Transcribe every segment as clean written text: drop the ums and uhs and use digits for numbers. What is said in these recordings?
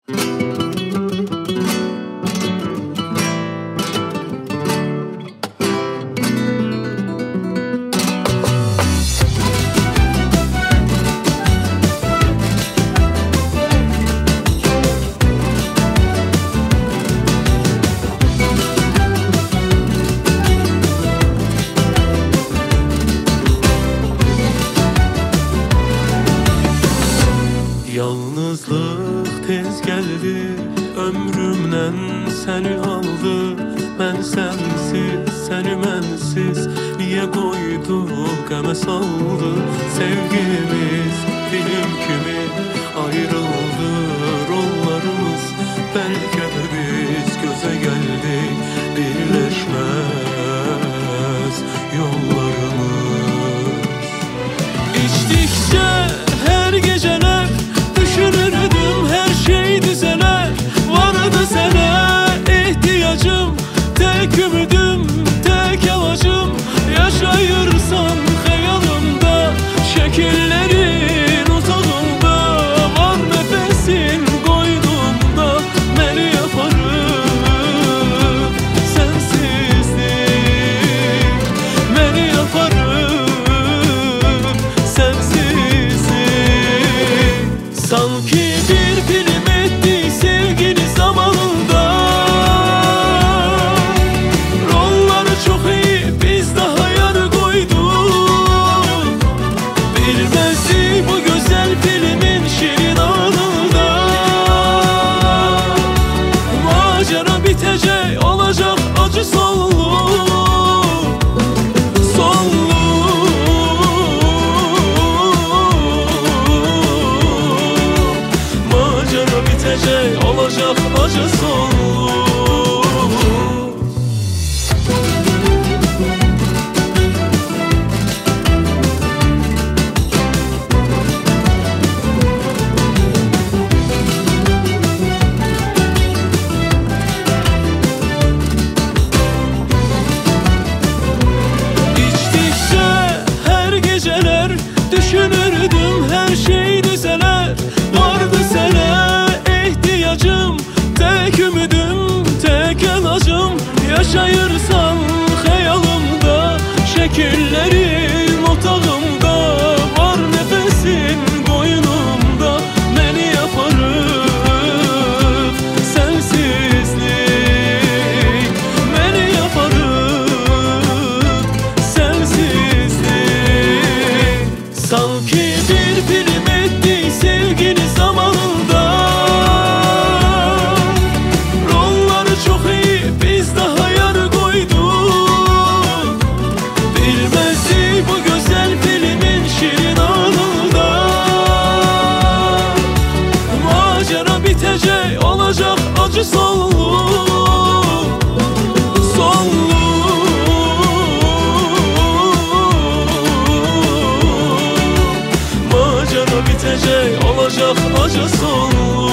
Yalnızlık tez geldi, ömrümden seni aldı. Ben sensiz, seni mensiz niye koyduk qəmə saldı. Sevgimiz film kimi ayrıldı rollarımız. Belki de biz göze geldik, birleşmez yollarımız. İçtikçe her geceler düşünürdüm her şey düzeler. Vardı sana ihtiyacım, tek ümidim, tek amacım. Yaşayırsan hayalımda, şekillerin otağımda. Var nefesin koynumda, beni yaparım sensizlik. Beni yaparım sensizlik. Sanki bir film etti sevgini zamanında. Rolları çok iyi, biz daha yar koyduk. Bilmezdi bu güzel filmin şirin anında. Macera bitecek, olacak acı sonlu. Olacak acı sonlu. İçtikçe her geceler düşünürdüm her şey düzeler. Vardı sana ihtiyacım, tek ümidim, tek ilacım. Yaşayırsan hayalımda, şekillerin otağımda. Var nefesin koynumda, beni yaparım sensizlik. Beni yaparım sensizlik. Sanki bir film etti sevgini zamanında. Rolları çok iyi, biz daha yar koyduk. Bilmezdi bu güzel filmin şirin anında. Macera bitecek, olacak acı sonlu. Sonlu. Macera bitecek, olacak acı sonlu.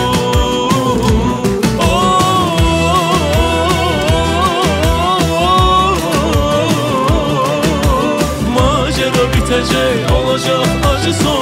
Macera bitecek, olacak acı sonlu.